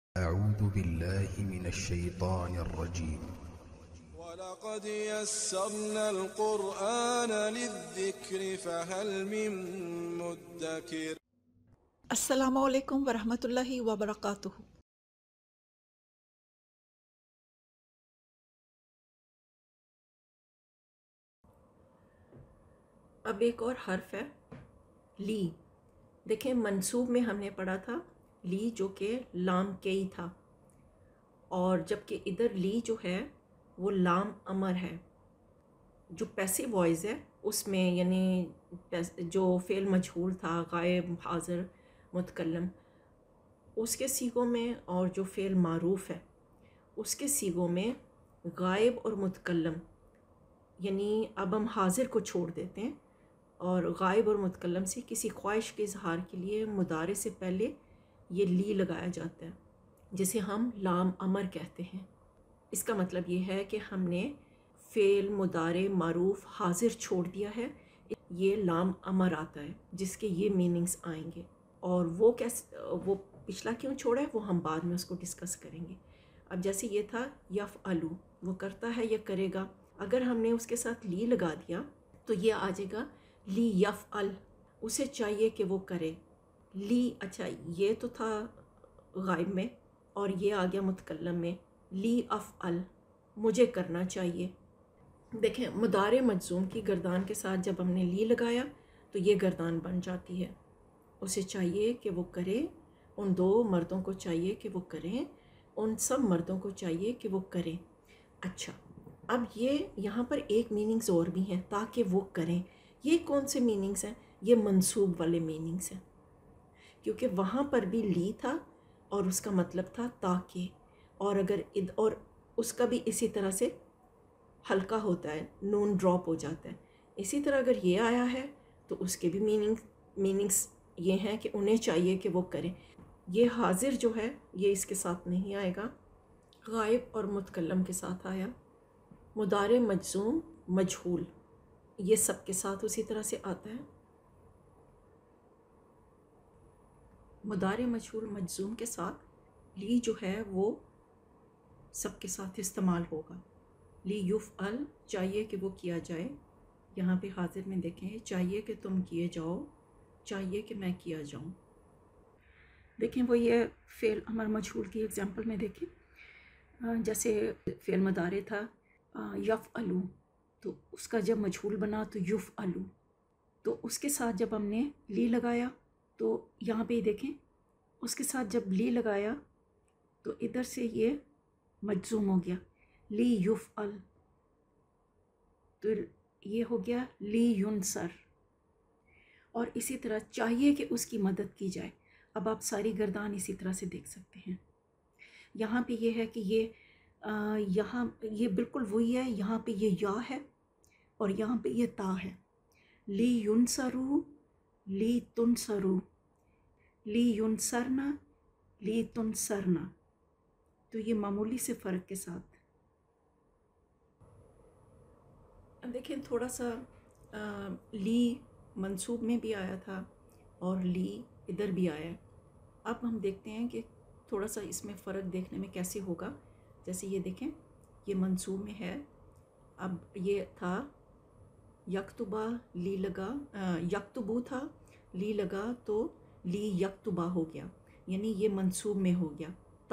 أعوذ بالله من الشيطان الرجيم ولقد يسرنا القرآن للذكر فهل من مدكر। अस्सलामुअलैकुम वरहमतुल्लाहि वबरकातुहू। अब एक और हर्फ है ली। देखें, मंसूब में हमने पढ़ा था ली जो कि लाम कई था, और जबकि इधर ली जो है वो लाम अमर है। जो पैसिव वॉइस है उसमें यानी जो फ़ेल मजहूल था गायब हाज़िर मुतकल्लम उसके सीगों में, और जो फ़ेल मारूफ़ है उसके सीगों में गायब और मुतकल्लम, यानी अब हम हाज़िर को छोड़ देते हैं और गायब और मुतकल्लम से किसी ख्वाहिश के इजहार के लिए मुदारे से पहले ये ली लगाया जाता है, जिसे हम लाम अमर कहते हैं। इसका मतलब ये है कि हमने फ़ेल मुदारे मारूफ़ हाज़िर छोड़ दिया है, ये लाम अमर आता है जिसके ये मीनिंग्स आएंगे। और वो वो पिछला क्यों छोड़ा है वो हम बाद में उसको डिस्कस करेंगे। अब जैसे ये था यफ़ अलू, वो करता है या करेगा, अगर हमने उसके साथ ली लगा दिया तो ये आ जाएगा ली यफ़ अल, उसे चाहिए कि वो करे। ली, अच्छा ये तो था गायब में, और ये आ गया मुतकल्लम में ली अफ़ अल, मुझे करना चाहिए। देखें, मुदारे मजज़ूम की गर्दान के साथ जब हमने ली लगाया तो ये गर्दान बन जाती है। उसे चाहिए कि वो करे, उन दो मर्दों को चाहिए कि वो करें, उन सब मर्दों को चाहिए कि वो करें। अच्छा, अब ये यहाँ पर एक मीनिंग्स और भी हैं, ताकि वो करें। ये कौन से मीनिंग्स हैं? ये मंसूब वाले मीनिंग्स हैं, क्योंकि वहाँ पर भी ली था और उसका मतलब था ताकि, और अगर और उसका भी इसी तरह से हल्का होता है, नून ड्रॉप हो जाता है। इसी तरह अगर ये आया है तो उसके भी मीनिंग्स ये हैं कि उन्हें चाहिए कि वो करें। ये हाजिर जो है ये इसके साथ नहीं आएगा, गायब और मुतकल्लम के साथ आया। मुदारे मजज़ूम मजहूल ये सब के साथ उसी तरह से आता है। मुदारे मजहूल मजज़ूम के साथ ली जो है वो सब के साथ इस्तेमाल होगा। ली युफ़ अल, चाहिए कि वो किया जाए। यहाँ पे हाजिर में देखें, चाहिए कि तुम किए जाओ, चाहिए कि मैं किया जाऊँ। देखें, वो ये फ़ेल अमर मजहूल की एग्ज़ाम्पल में देखें, जैसे फ़ेल मुदारे था यफ़ अलू, तो उसका जब मजहूल बना तो युफ़ अलू, तो उसके साथ जब हमने ली लगाया तो यहाँ पे देखें, उसके साथ जब ली लगाया तो इधर से ये मजज़ूम हो गया ली युफ़ अल, तो ये हो गया ली युनसर। और इसी तरह चाहिए कि उसकी मदद की जाए। अब आप सारी गर्दान इसी तरह से देख सकते हैं। यहाँ पे ये है कि ये यहाँ ये बिल्कुल वही है, यहाँ पे ये या है और यहाँ पे ये ता है। ली युनसरू, ली तुनसरू, ली युनसरना, ली तुनसरना, तो ये मामूली से फ़र्क के साथ। देखें, थोड़ा सा ली मंसूब में भी आया था और ली इधर भी आया है। अब हम देखते हैं कि थोड़ा सा इसमें फ़र्क देखने में कैसे होगा। जैसे ये देखें, ये मंसूब में है, अब ये था यक्तुबा, ली लगा, यक्तुबू था, ली लगा तो ली यक्तुबा हो गया, यानी ये मंसूब में हो गया,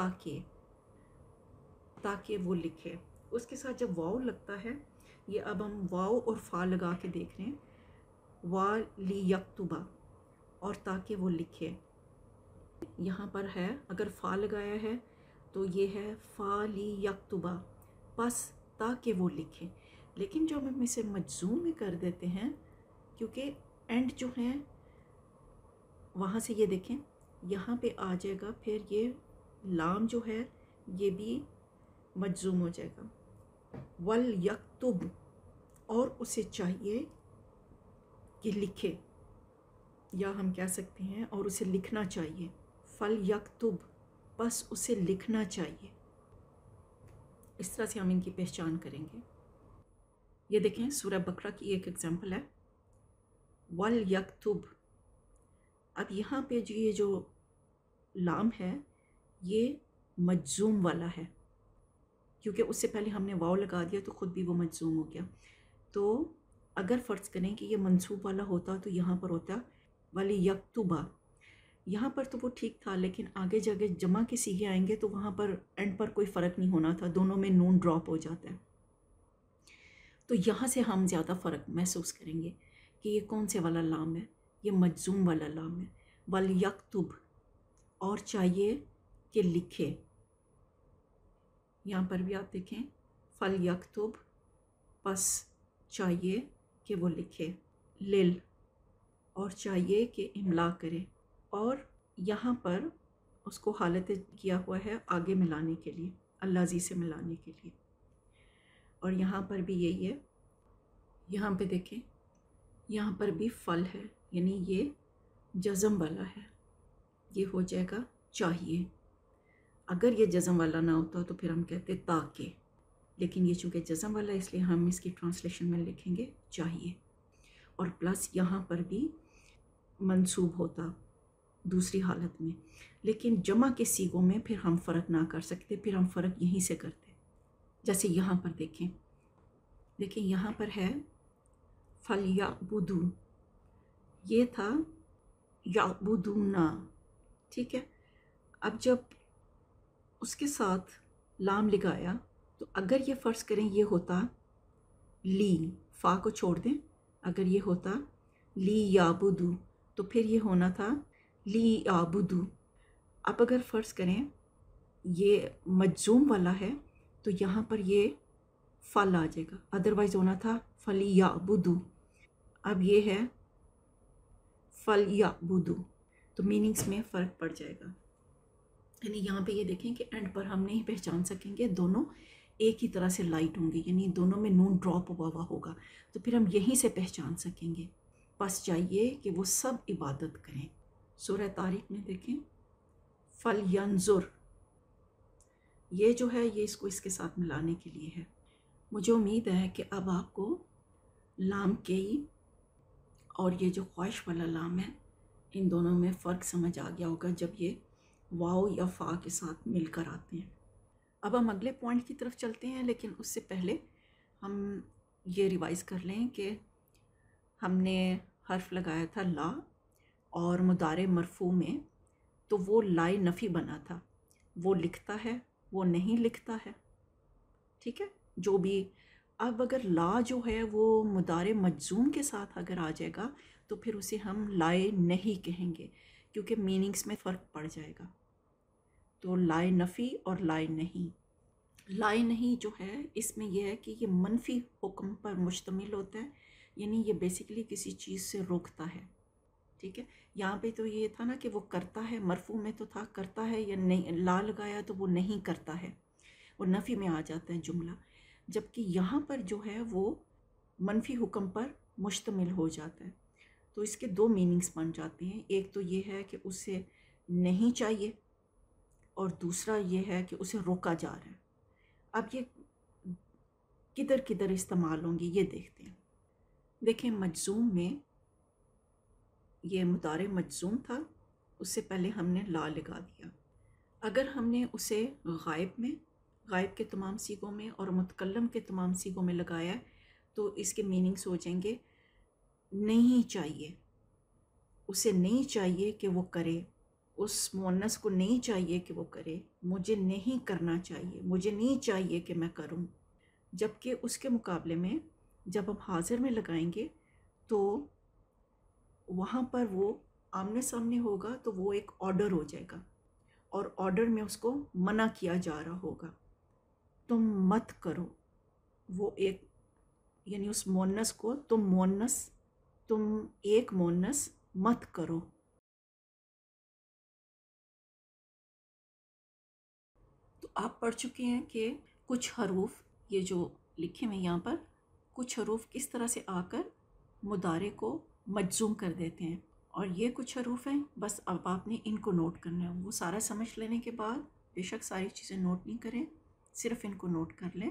ताकि वो लिखे। उसके साथ जब वाव लगता है, ये अब हम वाव और फ़ा लगा के देख रहे हैं, वा ली यक्तुबा, और ताकि वो लिखे। यहाँ पर है, अगर फ़ा लगाया है तो ये है फ़ा ली यक्तुबा, बस ताकि वो लिखे। लेकिन जब हम इसे मजज़ूम में कर देते हैं, क्योंकि एंड जो है वहाँ से ये देखें यहाँ पे आ जाएगा, फिर ये लाम जो है ये भी मजज़ूम हो जाएगा। वल यक्तुब, और उसे चाहिए कि लिखे, या हम कह सकते हैं और उसे लिखना चाहिए। फल यक्तुब, बस उसे लिखना चाहिए। इस तरह से हम इनकी पहचान करेंगे। ये देखें, सूरह बकरा की एक एग्जांपल है, वल यक्तुब। अब यहाँ पे जो ये जो लाम है ये मजजूम वाला है, क्योंकि उससे पहले हमने वाव लगा दिया तो ख़ुद भी वो मजजूम हो गया। तो अगर फ़र्ज़ करें कि ये मंसूब वाला होता तो यहाँ पर होता वाली यक्तुबा, यहाँ पर तो वो ठीक था, लेकिन आगे जाके जमा के सीगे आएंगे तो वहाँ पर एंड पर कोई फ़र्क नहीं होना था, दोनों में नून ड्रॉप हो जाता है। तो यहाँ से हम ज़्यादा फ़र्क महसूस करेंगे कि ये कौन से वाला लाम है, ये मजजूम वाला लाम है। वल यक्तुब, और चाहिए कि लिखे, यहाँ पर भी आप देखें फल यक्तुब, बस चाहिए कि वो लिखे। लिल, और चाहिए कि इमला करे, और यहाँ पर उसको हालत किया हुआ है आगे मिलाने के लिए, अल्लाजी से मिलाने के लिए। और यहाँ पर भी यही है, यहाँ पे देखें, यहाँ पर भी फल है, यानी ये जज़म वाला है, ये हो जाएगा चाहिए। अगर ये जज़म वाला ना होता तो फिर हम कहते ताकि, लेकिन ये चूँकि जज़म वाला है इसलिए हम इसकी ट्रांसलेशन में लिखेंगे चाहिए। और प्लस यहाँ पर भी मंसूब होता दूसरी हालत में, लेकिन जमा के सीगों में फिर हम फ़र्क ना कर सकते, फिर हम फ़र्क यहीं से करते। जैसे यहाँ पर देखें यहाँ पर है फल याबुदू, ये था याबुदूना, ठीक है। अब जब उसके साथ लाम लगाया तो अगर ये फ़र्ज़ करें ये होता ली, फ़ा को छोड़ दें, अगर ये होता ली याबुदू तो फिर ये होना था ली याबुदू। अब अगर फ़र्ज़ करें ये मजजूम वाला है तो यहाँ पर ये फल आ जाएगा, अदरवाइज़ होना था फली याबुदू। अब ये है फल याबुदू, तो मीनिंग्स में फ़र्क पड़ जाएगा। यानी यहाँ पे ये देखें कि एंड पर हम नहीं पहचान सकेंगे, दोनों एक ही तरह से लाइट होंगी, यानी दोनों में नून ड्रॉप हुआ होगा, तो फिर हम यहीं से पहचान सकेंगे। बस चाहिए कि वो सब इबादत करें। सूरह तारिक में देखें फल यंजुर, ये जो है ये इसको इसके साथ मिलाने के लिए है। मुझे उम्मीद है कि अब आपको लाम केई और ये जो ख्वाहिश वाला लाम है इन दोनों में फ़र्क समझ आ गया होगा जब ये वाव या फ़ा के साथ मिलकर आते हैं। अब हम अगले पॉइंट की तरफ चलते हैं, लेकिन उससे पहले हम ये रिवाइज़ कर लें कि हमने हर्फ लगाया था ला, और मुदारे मरफू में तो वो लाए नफ़ी बना था, वो लिखता है वो नहीं लिखता है, ठीक है, जो भी। अब अगर ला जो है वो मुदारे मजजूम के साथ अगर आ जाएगा तो फिर उसे हम लाए नहीं कहेंगे, क्योंकि मीनिंग्स में फ़र्क पड़ जाएगा। तो लाए नफ़ी और लाए नहीं, लाए नहीं जो है इसमें यह है कि ये मनफी हुक्म पर मुश्तमिल होता है, यानी ये बेसिकली किसी चीज़ से रोकता है, ठीक है। यहाँ पे तो ये था ना कि वो करता है, मरफू में तो था करता है या नहीं, ला लगाया तो वो नहीं करता है, वो नफ़ी में आ जाता है जुमला। जबकि यहाँ पर जो है वो मनफी हुक्म पर मुश्तमिल हो जाता है, तो इसके दो मीनिंग्स बन जाते हैं। एक तो ये है कि उसे नहीं चाहिए, और दूसरा ये है कि उसे रोका जा रहा है। अब ये किधर किधर इस्तेमाल होंगी ये देखते हैं। देखें मजजूम में ये मुदारे मजजूम था, उससे पहले हमने ला लगा दिया। अगर हमने उसे गायब में, गायब के तमाम सीगों में और मुतकल्लम के तमाम सीगों में लगाया तो इसके मीनिंग्स हो जाएंगे नहीं चाहिए, उसे नहीं चाहिए कि वो करे, उस मुअन्नस को नहीं चाहिए कि वो करे, मुझे नहीं करना चाहिए, मुझे नहीं चाहिए कि मैं करूं। जबकि उसके मुकाबले में जब हम हाजिर में लगाएंगे तो वहाँ पर वो आमने सामने होगा, तो वो एक ऑर्डर हो जाएगा, और ऑर्डर में उसको मना किया जा रहा होगा, तुम मत करो। वो एक, यानी उस मुअन्नस को तुम एक मुअन्नस मत करो। तो आप पढ़ चुके हैं कि कुछ हरूफ, ये जो लिखे हुए यहाँ पर, कुछ हरूफ किस तरह से आकर मुदारे को मजजूम कर देते हैं, और ये कुछ हरूफ हैं, बस अब आपने इनको नोट करना है। वो सारा समझ लेने के बाद बेशक सारी चीज़ें नोट नहीं करें, सिर्फ इनको नोट कर लें।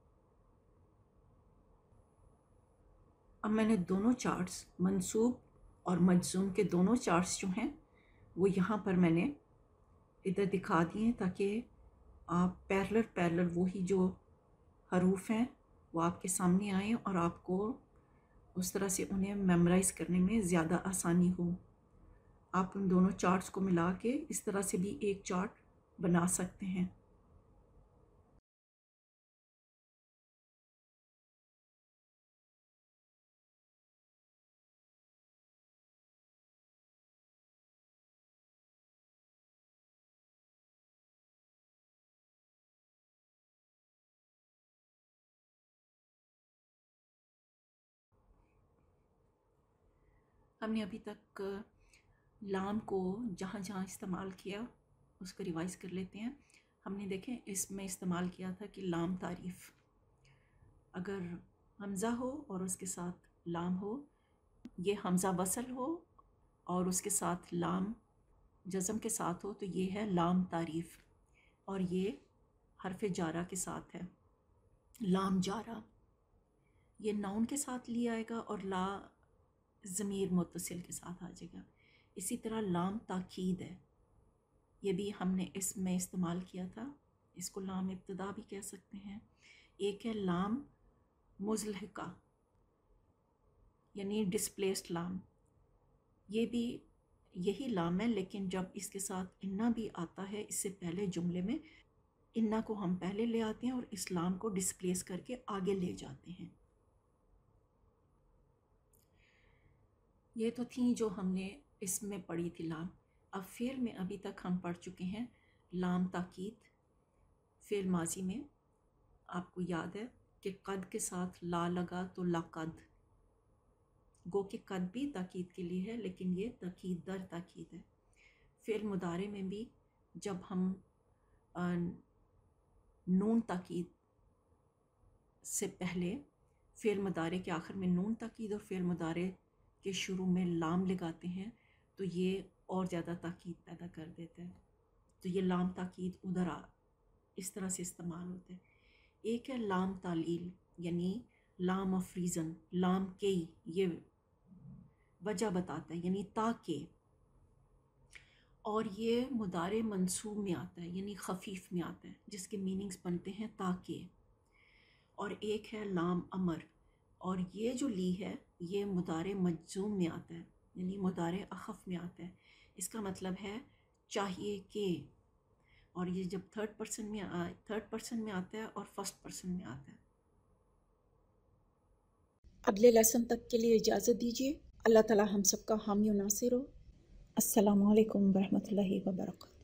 अब मैंने दोनों चार्ट्स, मंसूब और मजजूम के दोनों चार्ट्स जो हैं वो यहाँ पर मैंने इधर दिखा दिए ताकि आप पैरेलल वही जो हरूफ हैं वो आपके सामने आए और आपको उस तरह से उन्हें मेमोराइज़ करने में ज़्यादा आसानी हो। आप उन दोनों चार्ट्स को मिला के इस तरह से भी एक चार्ट बना सकते हैं। हमने अभी तक लाम को जहाँ जहाँ इस्तेमाल किया उसको रिवाइज कर लेते हैं। हमने देखें इसमें इस्तेमाल किया था कि लाम तारीफ़, अगर हमज़ा हो और उसके साथ लाम हो, ये हमज़ा वसल हो और उसके साथ लाम जज़म के साथ हो, तो ये है लाम तारीफ़। और ये हरफ जारा के साथ है, लाम जारा। ये नाउन के साथ लिया आएगा और ला ज़मीर मुत्तसिल के साथ आ जाएगा। इसी तरह लाम ताकीद है, ये भी हमने इसमें इस्तेमाल किया था। इसको लाम इब्तिदा भी कह सकते हैं। एक है लाम मुज़लहिका यानी डिस्प्लेस्ड लाम, ये भी यही लाम है, लेकिन जब इसके साथ इन्ना भी आता है इससे पहले जुमले में, इन्ना को हम पहले ले आते हैं और इस लाम को डिस्प्लेस करके आगे ले जाते हैं। ये तो थी जो हमने इसमें पढ़ी थी लाम। अब फ़ेल में अभी तक हम पढ़ चुके हैं लाम ताकीद। फ़ेल माजी में आपको याद है कि कद के साथ ला लगा तो लक़द, गो के कद भी ताकीद के लिए है लेकिन ये ताकीद दर ताकीद है। फ़ेल मुदारे में भी जब हम नून ताकीद से पहले फ़ेल मुदारे के आखिर में नून ताकीद और फ़ेल मुदारे के शुरू में लाम लगाते हैं तो ये और ज़्यादा ताकीद पैदा कर देता है। तो ये लाम ताकीद उधर इस तरह से इस्तेमाल होता है। एक है लाम तालील यानी लाम ऑफ रीज़न, लाम के, ये वजह बताता है यानी ताकि, और ये मुदारे मंसूब में आता है यानी खफीफ में आता है जिसके मीनिंग्स बनते हैं ताकि। और एक है लाम अमर, और ये जो ली है ये मुदारे मजजूम में आता है यानी मुदारे अखफ में आता है। इसका मतलब है चाहिए कि, और ये जब थर्ड पर्सन में आता है और फर्स्ट पर्सन में आता है। अगले लेसन तक के लिए इजाज़त दीजिए। अल्लाह ताला हम सबका हामी और नासिर हो। अस्सलामु अलैकुम वरहमतुल्लाहि वबरकातुहू।